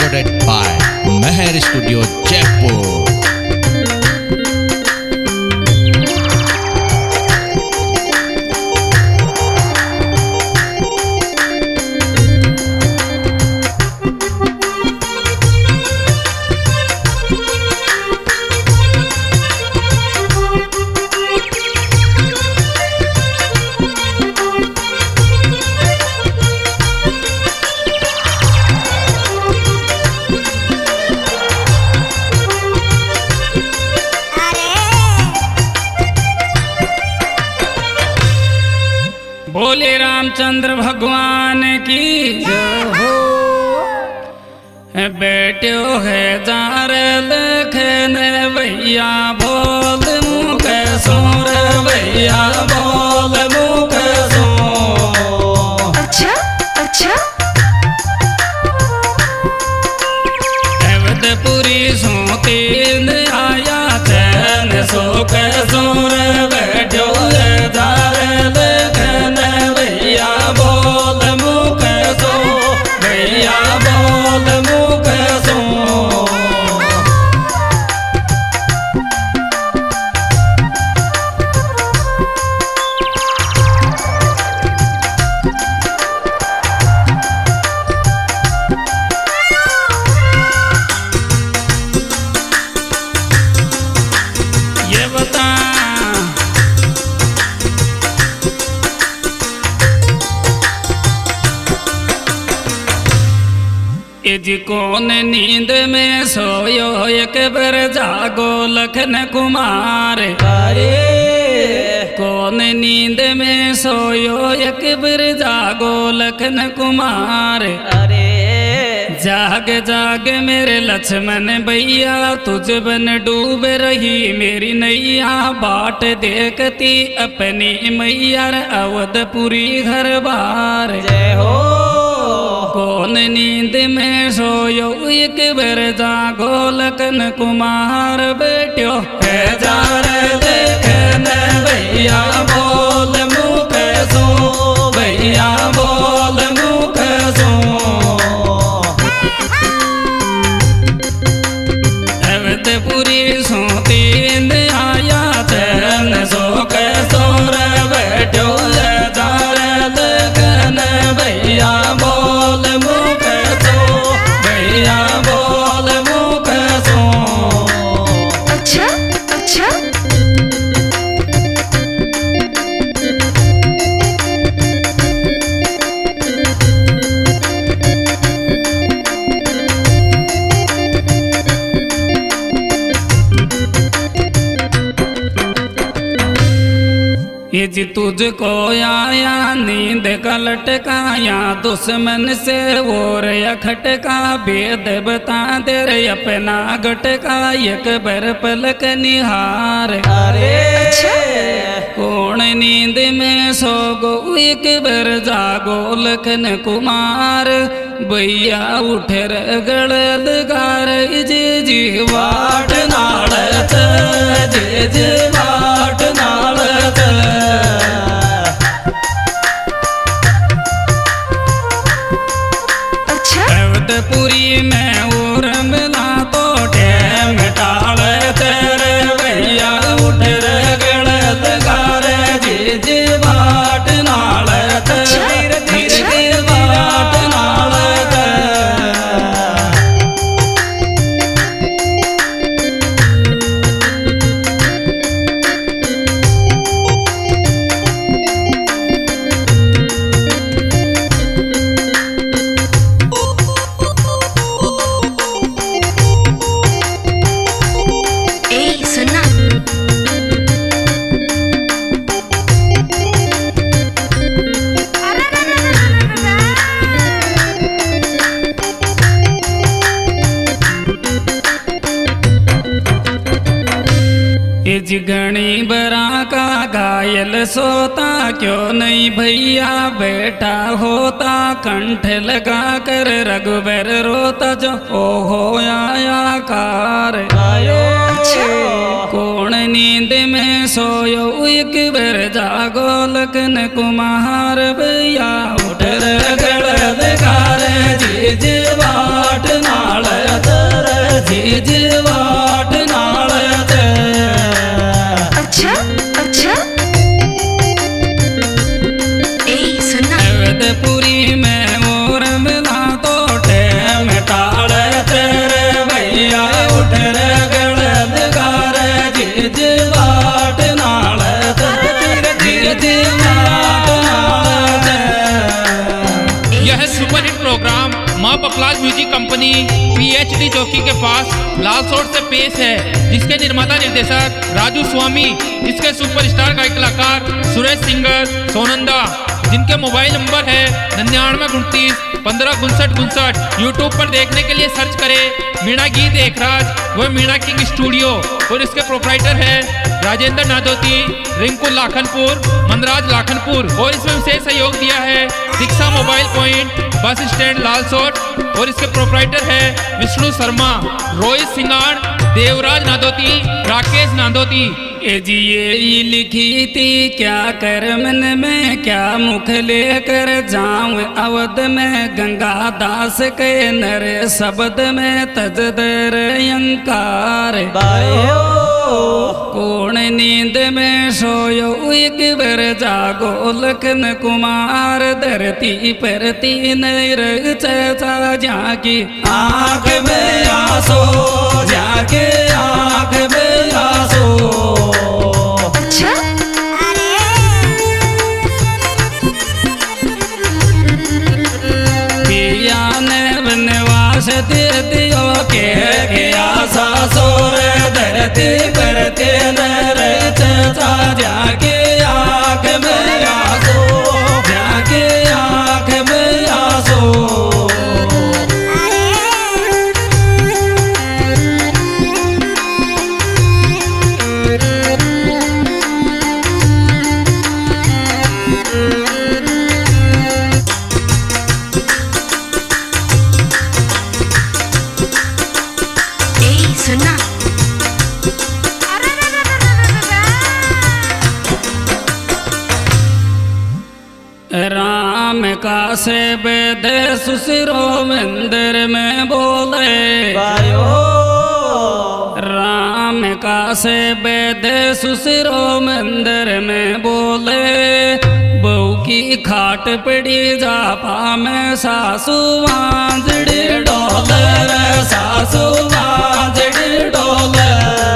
recorded by Meher Studio Jaipur. बोले रामचंद्र भगवान की जय हो। बेट्यो है जार लखन भैया बोल मुख सोर भैया बोल मुख सो। अच्छा अच्छा अवधपुरी सोते आया चैन सो सोर बैठो है जार लखन भैया बोल मुख सो भैया बोल मुख सो। ये बता जी कौन नींद में सोयो एक बार जागो लखन कुमार। अरे कौन नींद में सोयो एक बार जागो लखन कुमार। अरे जाग जाग मेरे लक्ष्मण भैया तुझ बन डूब रही मेरी नैया बाट देखती अपनी मैया अवधपुरी घर बार। जय हो। कौन नींद में सोयो एक बार जागो लखन कुमार बेट्यो है जार लखन भैया बोल मुख सो भैया बोल मुख सो। अवधपुरी सोती आया चैन सो सोर बैठो जार लखन भैया बोल मुख सो भैया बोल मुख सो। अच्छा अच्छा ये जी तुझको आया नींद का लटकाया दुश्मन से और खटका भेद बता दे रे अपना गटका एक बार पलक निहार। अरे कौन नींद में सो गो एक बार जागो लखन कुमार भैया उठ गड़ल गार जी जी वाट नाल जी जी वाट नाल अवधपुरी में और मिला तो टैम टाल तेरे भैया उठ गड़त गार जी जी बाट नाल धीरे धीरे बाट नाल। घनी बरा का घायल सोता क्यों नहीं भैया बैठा होता कंठ लगा कर रघुबर रोता जो ओहो आया कार आयो। कौन नींद में सोयो एक बार जागो लखन कुमार भैया उठ गड़ कार जी बाट नाल सुपरहिट प्रोग्राम माँ पपलाज म्यूजिक कंपनी PhD चौकी के पास लालसोट से पेश है, जिसके निर्माता निर्देशक राजू स्वामी, जिसके सुपरस्टार गायक कलाकार सुरेश सिंगर सोनंदा, जिनके मोबाइल नंबर है 9929155959। यूट्यूब पर देखने के लिए सर्च करें मीणा गीत एकराज व मीणा किंग स्टूडियो, और इसके प्रोपराइटर है राजेंद्र नादोती, रिंकू लाखनपुर, मनराज लाखनपुर, और इसमें विशेष सहयोग दिया है Diksha mobile point, bus stand Lalsot, और इसके प्रोपराइटर है विष्णु शर्मा, रोहित सिंगाड़, देवराज नादोती, राकेश नादोती। ए जी ये लिखी थी क्या कर मन में, क्या मुख लेकर जाऊं अवध में, गंगा दास के नर शब्द में तजदर अंकार। कौन नींद में सोयो एक बार जागो लखन कुमार, धरती पर तीन रचा जाके आँख में आंसू, जाके आँख में आंसू। दे दियो के गया सासुर, धरती पर तेनर चचा, जाके आँख में आंसू, जाके आँख में आंसू। राम का से वेद सुसिरो मंदिर में बोले, राम का से वेद सुसिरो मंदिर में बोले, बहू की खाट पड़ी जापा में सासू वांजड़ी डोले, सासू वांजड़ी डोले।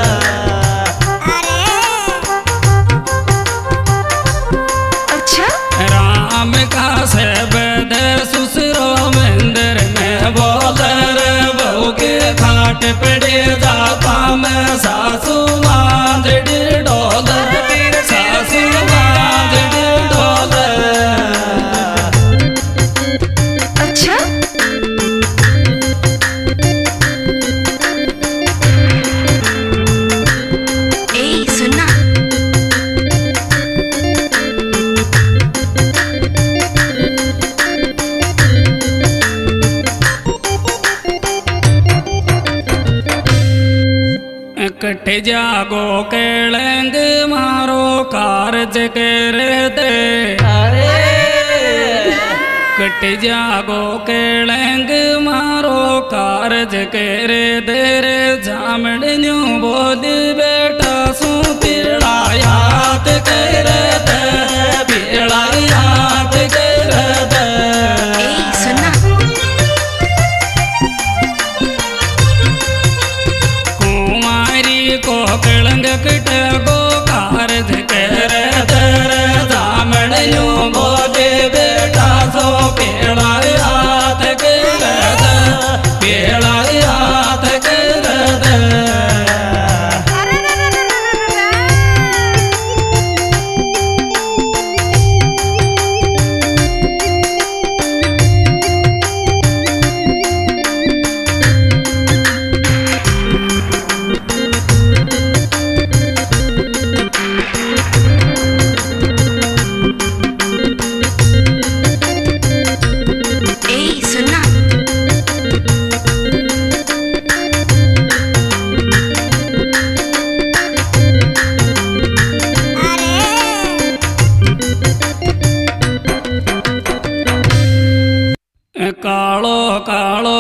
राम का से वेद सुसरो मंदिर में बोले, बहू के खाट पड़े जापा में सासू वांजड़ी डोले, सासू वांजड़ी डोले। कट जागो केलंग मारो कारज कर दे, कट जागो केलंग मारो कारज कर दे रे, जामड़न्यू बोल बेटा सू पीड़ा याद कर दे, पीड़ा याद कर दे। को कलंग कट गो कारज कर दर, जामड़न्यू बोले बेटा सो पेड़ा याद कर दे, पेड़ा याद कर दे। कालो कालो